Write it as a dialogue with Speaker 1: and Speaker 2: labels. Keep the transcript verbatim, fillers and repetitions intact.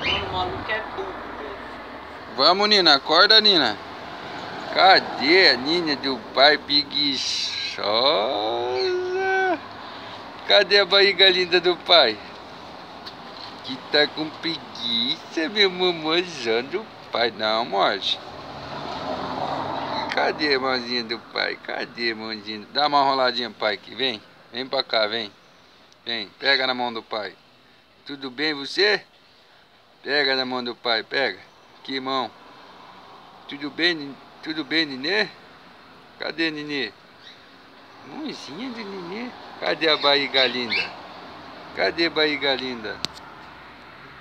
Speaker 1: Mano, o maluco é burro, velho.
Speaker 2: Vamos, Nina. Acorda, Nina. Cadê a Nina do pai preguiçosa? Cadê a barriga linda do pai? Que tá com preguiça, meu mamãozão do pai. Não, morte. Cadê a mãozinha do pai? Cadê a mãozinha? Dá uma roladinha, pai, aqui. Vem. Vem pra cá, vem. Vem. Pega na mão do pai. Tudo bem você? Pega na mão do pai, pega. Que mão. Tudo bem, tudo bem, Nenê? Cadê Nenê? Mãozinha de Nenê. Cadê a barriga linda? Cadê a barriga linda?